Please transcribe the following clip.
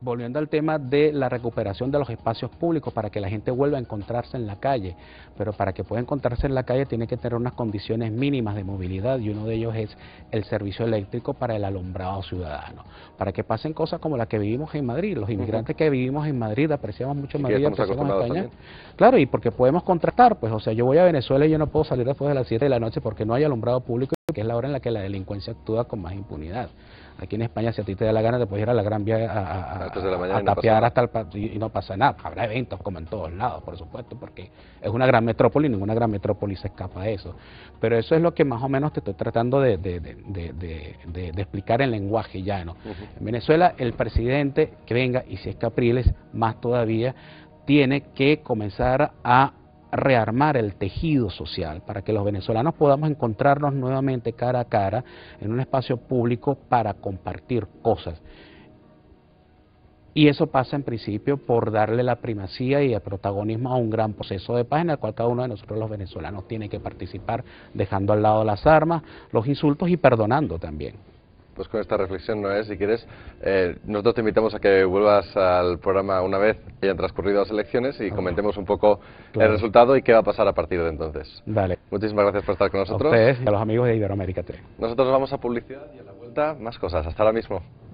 Volviendo al tema de la recuperación de los espacios públicos para que la gente vuelva a encontrarse en la calle, pero para que pueda encontrarse en la calle tiene que tener unas condiciones mínimas de movilidad y uno de ellos es el servicio eléctrico para el alumbrado ciudadano, para que pasen cosas como las que vivimos en Madrid. Los inmigrantes que vivimos en Madrid apreciamos mucho Madrid, apreciamos España. También. Claro, y porque podemos contrastar, pues o sea, yo voy a Venezuela y yo no puedo salir después de las 7 de la noche porque no hay alumbrado público, que es la hora en la que la delincuencia actúa con más impunidad. Aquí en España, si a ti te da la gana, te puedes ir a la Gran Vía a tapear hasta y no pasa nada. Habrá eventos como en todos lados, por supuesto, porque es una gran metrópoli y ninguna gran metrópoli se escapa de eso. Pero eso es lo que más o menos te estoy tratando de explicar en lenguaje llano. En Venezuela, el presidente que venga, y si es Capriles, más todavía, tiene que comenzar a rearmar el tejido social para que los venezolanos podamos encontrarnos nuevamente cara a cara en un espacio público para compartir cosas. Y eso pasa en principio por darle la primacía y el protagonismo a un gran proceso de paz en el cual cada uno de nosotros los venezolanos tiene que participar, dejando al lado las armas, los insultos y perdonando también. Pues con esta reflexión, Noé, si quieres, nosotros te invitamos a que vuelvas al programa una vez hayan transcurrido las elecciones y comentemos un poco el resultado y qué va a pasar a partir de entonces. Vale. Muchísimas gracias por estar con nosotros. A ustedes y a los amigos de Iberoamérica 3. Nosotros vamos a publicidad y a la vuelta más cosas. Hasta ahora mismo.